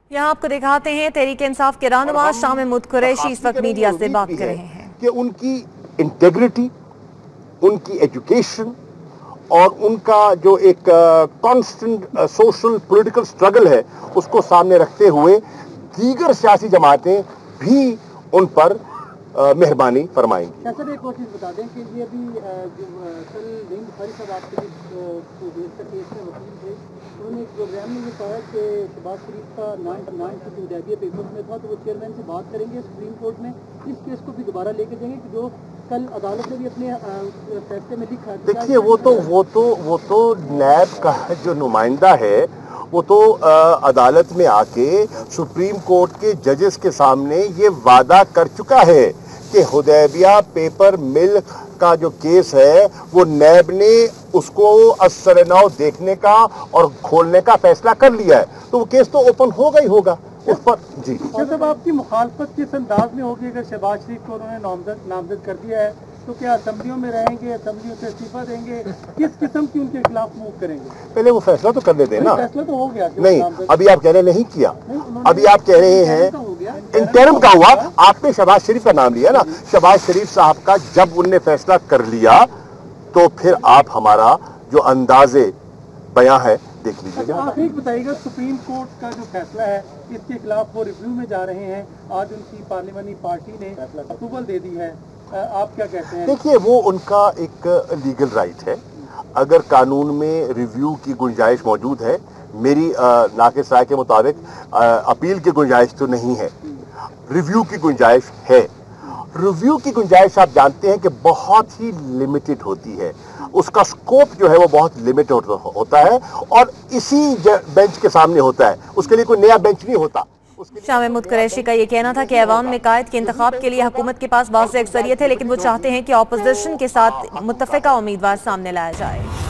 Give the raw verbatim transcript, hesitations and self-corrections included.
यहाँ आपको दिखाते हैं तहरीक इंसाफ के रहनुमा शाह महमूद कुरैशी इस वक्त मीडिया से बात कर रहे हैं कि उनकी इंटेग्रिटी, उनकी एजुकेशन और उनका जो एक कांस्टेंट सोशल पॉलिटिकल स्ट्रगल है उसको सामने रखते हुए दीगर सियासी जमातें भी उन पर मेहरबानी फरमाएंगी। सर एक और चीज़ बता दें कि ये अभी जो कल नईम बुखारी साहब आपके केस में वकील थे, उन्होंने एक प्रोग्राम में ये कहा कि शहबाज शरीफ का नाम नाम किसी हुदैबिया पेपर्स में था, तो वो चेयरमैन से बात करेंगे सुप्रीम कोर्ट में, इस केस को भी दोबारा लेके जाएंगे कि जो कल अदालत ने भी अपने फैसले में लिखा। देखिए वो तो वो तो वो तो नैब का जो नुमाइंदा है वो तो आ, अदालत में आके सुप्रीम कोर्ट के जजेस के सामने ये वादा कर चुका है कि हुदैबिया पेपर मिल का जो केस है वो नैब ने उसको असरनौ देखने का और खोलने का फैसला कर लिया है, तो वो केस तो ओपन होगा ही होगा उस पर। जी जब आपकी मुखालफत किस अंदाज में होगी अगर शहबाज शरीफ को उन्होंने नामजद नामजद कर दिया है, तो क्या असेंबलियों में रहेंगे, असेंबलियों से इस्तीफा देंगे, किस किस्म की उनके खिलाफ मूव करेंगे? पहले वो फैसला तो कर लेते हैं ना। फैसला तो हो गया नहीं, अभी आप कह रहे नहीं किया, अभी आप कह रहे हैं इंटरम का हुआ। आपने शहबाज शरीफ का नाम लिया ना, शहबाज शरीफ साहब का जब उनने फैसला कर लिया तो फिर आप हमारा जो अंदाजे बयां है देख लीजिएगा। आप एक बताइएगा, सुप्रीम कोर्ट का जो फैसला है इसके खिलाफ वो रिव्यू में जा रहे हैं, आज उनकी पार्लियामेंट्री पार्टी ने अप्रूवल दे दी है, आप क्या कहते हैं? देखिए वो उनका एक लीगल राइट है, अगर कानून में रिव्यू की गुंजाइश मौजूद है, मेरी नाकिस राय के मुताबिक अपील की गुंजाइश तो नहीं है, रिव्यू की गुंजाइश है। रिव्यू की गुंजाइश आप जानते हैं कि बहुत ही लिमिटेड होती है, उसका स्कोप जो है वो बहुत लिमिटेड होता है और इसी बेंच के सामने होता है, उसके लिए कोई नया बेंच नहीं होता। शाह महमूद कुरैशी का ये कहना था कि ऐवान में कायद के इंतखाब के लिए हुकूमत के पास वाज़ेह अक्सरियत है, लेकिन वो चाहते हैं कि अपोजिशन के साथ मुत्तफ़िका उम्मीदवार सामने लाया जाए।